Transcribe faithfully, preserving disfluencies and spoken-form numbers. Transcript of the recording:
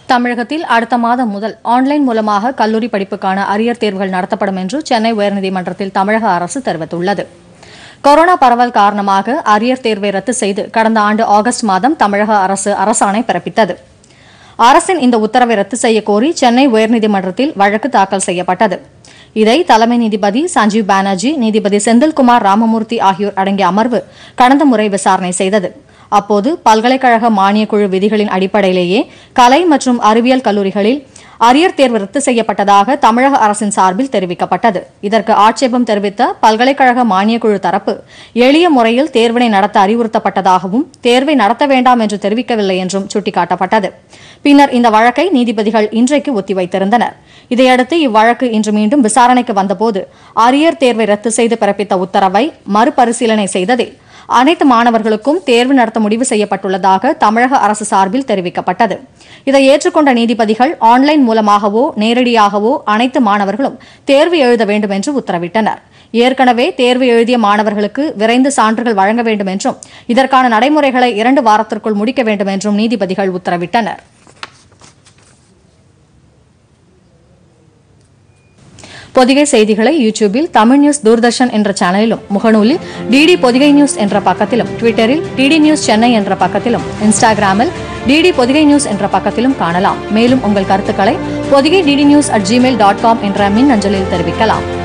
தமிழகத்தில் அடுத்த மாதம் முதல் ஆன்லைன் மூலமாக கல்லூரி படிப்புக்கான அரியர் தேர்வுகள் நடத்தப்படும் என்று சென்னை உயர்நீதிமன்றத்தில் தமிழக அரசு தெரிவித்துள்ளது. கொரோனா பரவல் காரணமாக அரியர் தேர்வை ரத்து செய்து கடந்த ஆண்டு ஆகஸ்ட் மாதம் தமிழக அரசு அரசாணை பிறப்பித்தது. அரசின் இந்த உத்தரவை ரத்து செய்ய கோரி சென்னை உயர்நீதிமன்றத்தில் வழக்கு தாக்கல் செய்யப்பட்டது. இதை தலைமை நீதிபதி சஞ்சீவ் பானர்ஜி, நீதிபதி செந்தில்குமார் ராமமூர்த்தி ஆகியோர் அடங்கிய அமர்வு கடந்த முறை விசாரணை செய்தது. அப்போது பல்கலைக்கழக மானியக்குழு விதிகளின் அடிப்படையிலேயே கலை மற்றும் அறிவியல் கல்லூரிகளில் அரியர் தேர்வு ரத்து செய்யப்பட்டதாக தமிழக அரசின் சார்பில் தெரிவிக்கப்பட்டது. இதற்கு ஆட்சேபம் தெரிவித்த பல்கலைக்கழக மானியக்குழு தரப்பு எளிய முறையில் தேர்வினை நடத்த அறிவுறுத்தப்பட்டதாகவும் தேர்வை நடத்த வேண்டாம் என்று தெரிவிக்கவில்லை என்றும் சுட்டிக்காட்டப்பட்டது. பின்னர் இந்த வழக்கை நீதிபதிகள் இன்றைக்கு ஒத்திவைத்திருந்தனர். இதையடுத்து இவ்வழக்கு இன்று மீண்டும் விசாரணைக்கு வந்தபோது அரியர் தேர்வை ரத்து செய்து பிறப்பித்த உத்தரவை மறுபரிசீலனை செய்ததில் அனைத்து மாணவர்களுக்கும் தேர்வு நடத்த முடிவு செய்யப்பட்டுள்ளதாக தமிழக அரசு சார்பில் தெரிவிக்கப்பட்டது. இதை ஏற்றுக்கொண்ட நீதிபதிகள் ஆன்லைன் மூலமாகவோ நேரடியாகவோ அனைத்து மாணவர்களும் தேர்வு எழுத வேண்டும் என்று உத்தரவிட்டனர். ஏற்கனவே தேர்வு எழுதிய மாணவர்களுக்கு விரைந்து சான்றுகள் வழங்க வேண்டும் என்றும் இதற்கான நடைமுறைகளை இரண்டு வாரத்திற்குள் முடிக்க வேண்டும் என்றும் நீதிபதிகள் உத்தரவிட்டனர். பொதிகை செய்திகளை யூடியூபில் தமிழ் நியூஸ் தூர்தர்ஷன் என்ற சேனலிலும், முகநூலில் டிடி பொதிகை நியூஸ் என்ற பக்கத்திலும், ட்விட்டரில் டிடி நியூஸ் சென்னை என்ற பக்கத்திலும், இன்ஸ்டாகிராமில் டிடி பொதிகை நியூஸ் என்ற பக்கத்திலும் காணலாம். மேலும் உங்கள் கருத்துக்களை Podhigai DD news at Gmail dot com என்ற மின் அஞ்சலில் தெரிவிக்கலாம்.